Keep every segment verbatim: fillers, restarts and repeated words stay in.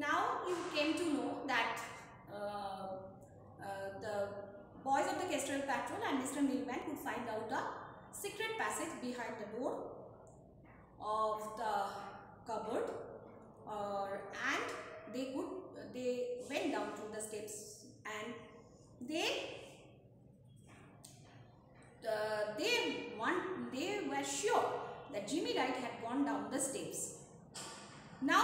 now you came to know that uh, uh, the boys of the Kestrel Patrol and Mister Milbank could find out a secret passage behind the door of the cupboard, uh, and they could they went down to the steps and they uh, they want they were sure that Jimmy Wright had gone down the steps. Now,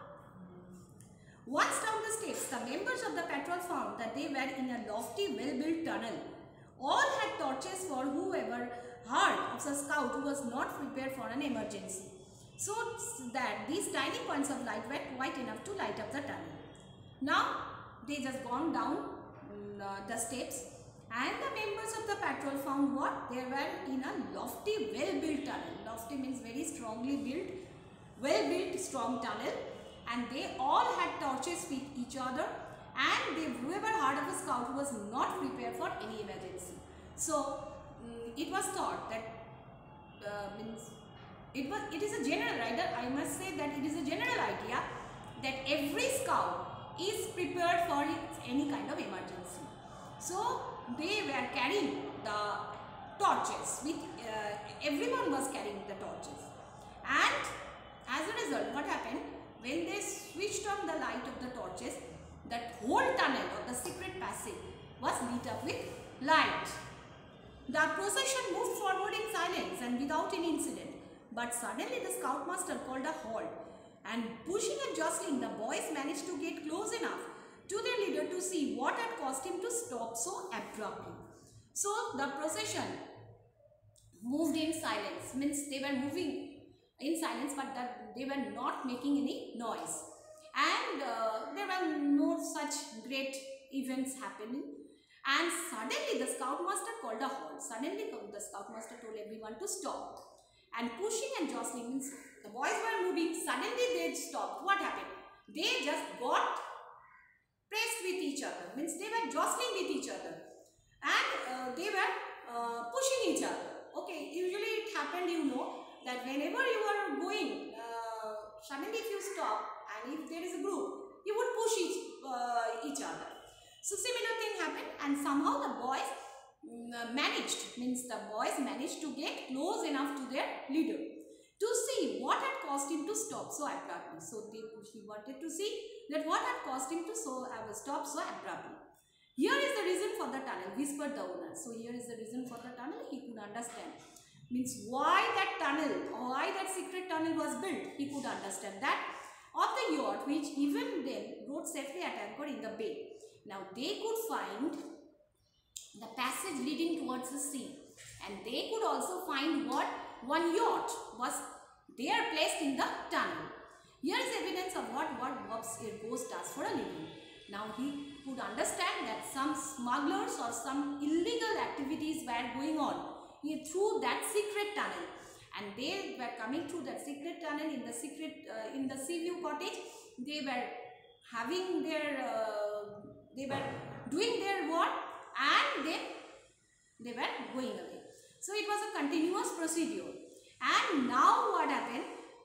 once down the steps, the members of the patrol found that they were in a lofty, well-built tunnel. All had torches for whoever heard of a scout who was not prepared for an emergency, so that these tiny points of light were quite enough to light up the tunnel. Now, they just gone down uh, the steps, and the members of the patrol found what? They were in a lofty, well-built tunnel. Lofty means very strongly built, well-built, strong tunnel. And they all had torches with each other, and they whoever heard of a scout who was not prepared for any emergency. So um, it was thought that uh, means it was it is a general idea. I must say that it is a general idea that every scout is prepared for any kind of emergency. So they were carrying the torches. With uh, everyone was carrying the torches, and as a result, what happened? When they switched on the light of the torches, that whole tunnel or the secret passage was lit up with light. The procession moved forward in silence and without any incident. But suddenly the scoutmaster called a halt, and pushing and jostling, the boys managed to get close enough to their leader to see what had caused him to stop so abruptly. So the procession moved in silence, means they were moving in silence, but that they were not making any noise, and uh, there were no such great events happening. And suddenly the scoutmaster called a halt. Suddenly the scoutmaster told everyone to stop, and pushing and jostling means the boys were moving. Suddenly they stopped. What happened? They just got pressed with each other, means they were jostling with each other, and uh, they were uh, pushing each other. Okay, usually it happened, you know, that whenever you are going, uh, suddenly if you stop and if there is a group, you would push each, uh, each other. So similar thing happened, and somehow the boys um, managed, means the boys managed to get close enough to their leader to see what had caused him to stop so abruptly. So they he wanted to see that what had caused him to so uh, stop so abruptly. Here is the reason for the tunnel, whispered the owner. So here is the reason for the tunnel, he could understand. Means why that tunnel, or why that secret tunnel was built, he could understand that of the yacht which even then rode safely at anchor in the bay. Now they could find the passage leading towards the sea, and they could also find what one yacht was there placed in the tunnel. Here is evidence of what what Bob's ghost does for a living. Now he could understand that some smugglers or some illegal activities were going on through that secret tunnel, and they were coming through that secret tunnel in the secret uh, in the Seaview cottage. They were having their uh, they were doing their work, and then they were going away. So it was a continuous procedure. And now what happened?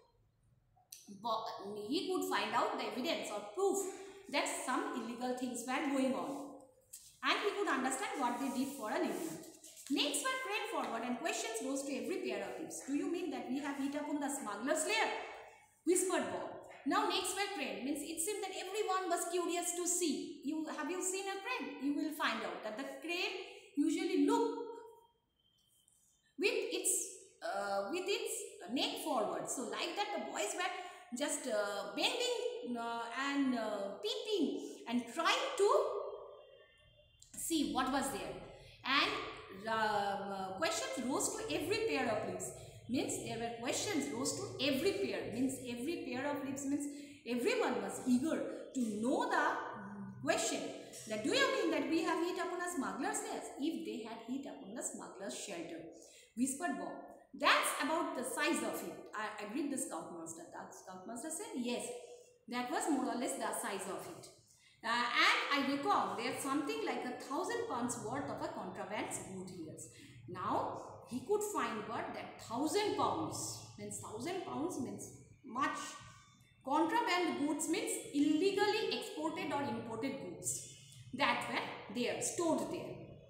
He could find out the evidence or proof that some illegal things were going on, and he could understand what they did for a living. Next were craned forward, and questions rose to every pair of lips. Do you mean that we have hit upon the smuggler's lair? Whispered Bob. Now next were craned, means it seemed that everyone was curious to see. You have you seen a crane? You will find out that the crane usually look with its uh, with its neck forward. So like that, the boys were just uh, bending uh, and uh, peeping and trying to see what was there. And uh, questions rose to every pair of lips. Means there were questions rose to every pair. Means every pair of lips means everyone was eager to know the question. That do you mean that we have hit upon a smuggler's nest? If they had hit upon the smuggler's shelter, whispered Bob. That's about the size of it. I agreed the scoutmaster. That scoutmaster said yes. That was more or less the size of it. Uh, and I recall there's something like a thousand pounds worth of a contraband wood here. Now he could find what that thousand pounds means thousand pounds means much. Contraband contraband goods means illegally exported or imported goods that were there, stored there.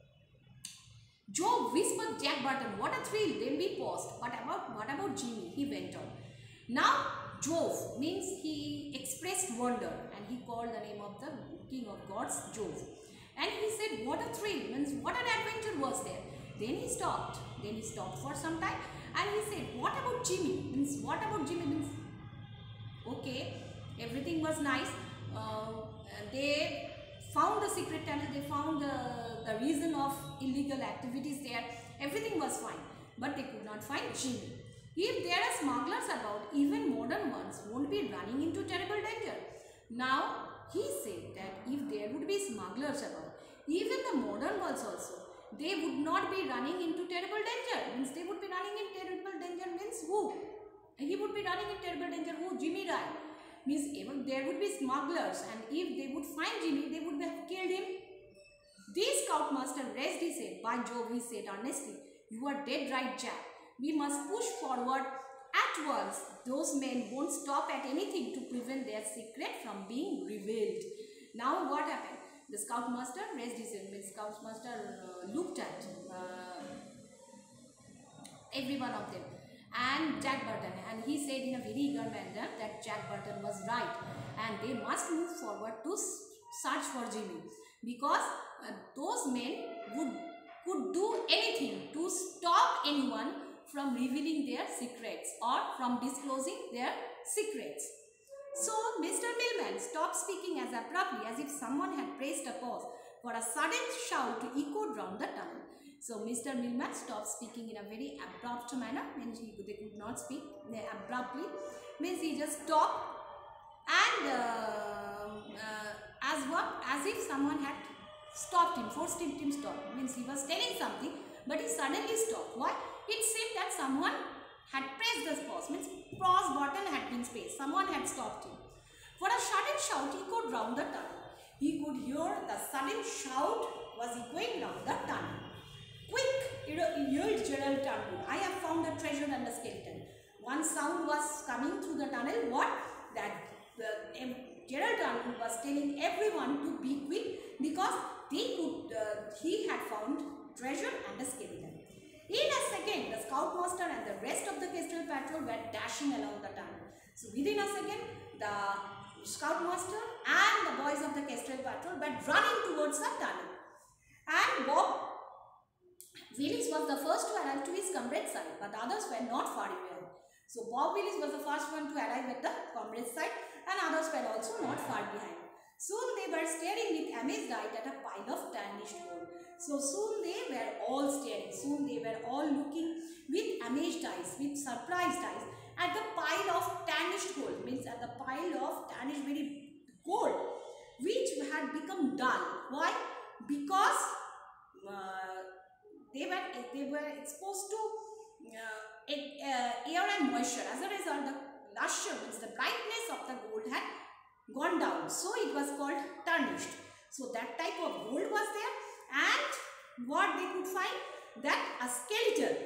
Joe whispered Jack Burton, "What a thrill!" Then we paused. But about what about Jimmy? He went on. Now, Jove means he expressed wonder, and he called the name of the king of gods Jove. And he said, "What a thrill!" means what an adventure was there. Then he stopped. Then he stopped for some time, and he said, "What about Jimmy?" means what about Jimmy means okay, everything was nice. Uh, they found the secret tunnel. They found the the reason of illegal activities there. Everything was fine, but they could not find Jimmy. If there are smugglers about, even modern ones won't be running into terrible danger. Now, he said that if there would be smugglers about, even the modern ones also, they would not be running into terrible danger. Means they would be running in terrible danger means who? He would be running in terrible danger who? Jimmy Rai. Means even there would be smugglers, and if they would find Jimmy, they would have killed him. The scoutmaster raised his head. "By Jove," he said earnestly, "you are dead right, Jack. We must push forward at once. Those men won't stop at anything to prevent their secret from being revealed." Now what happened? The scoutmaster raised his head. The scoutmaster uh, looked at uh, every one of them and Jack Burton, and he said in a very eager manner that Jack Burton was right and they must move forward to search for Jimmy, because uh, those men would could do anything to stop anyone from revealing their secrets or from disclosing their secrets. So Mister Millman stopped speaking as abruptly as if someone had pressed a pause, for a sudden shout echoed round the tunnel. So Mister Millman stopped speaking in a very abrupt manner, means he, they could not speak abruptly, means he just stopped and uh, uh, as what as if someone had stopped him, forced him to stop. Means he was telling something, but he suddenly stopped. Why? It seemed that someone had pressed the pause, means pause button had been pressed. Someone had stopped him. For a sudden shout echoed round the tunnel. He could hear the sudden shout was echoing round the tunnel. "Quick!" yelled Gerald Turnbull. "I have found the treasure and the skeleton." One sound was coming through the tunnel. What? That uh, Gerald Turnbull was telling everyone to be quick, because they could. Uh, he had found treasure and a skeleton. In a second, the scoutmaster and the rest of the Kestrel patrol were dashing along the tunnel. So within a second, the scoutmaster and the boys of the Kestrel patrol were running towards the tunnel. And Bob Willis was the first to arrive to his comrade's side, but the others were not far away. So Bob Willis was the first one to arrive at the comrade's side, and others were also not far behind. Soon they were staring with amazed eyes at a pile of tarnished gold. So soon they were all staring, soon they were all looking with amazed eyes, with surprised eyes at the pile of tarnished gold, means at the pile of tarnished very gold, which had become dull. Why? Because uh, they were they were exposed to uh, uh, air and moisture. As a result, the luster, means the brightness of the gold had gone down, so it was called tarnished. So that type of gold was there, and what they could find, that a skeleton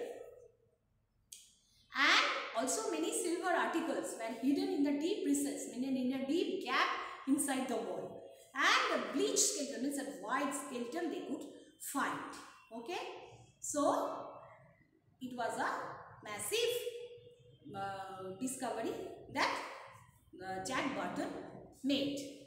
and also many silver articles were hidden in the deep recess, meaning in a deep gap inside the wall, and the bleached skeleton, means a white skeleton they could find. Okay, so it was a massive uh, discovery that uh, Jack Burton made.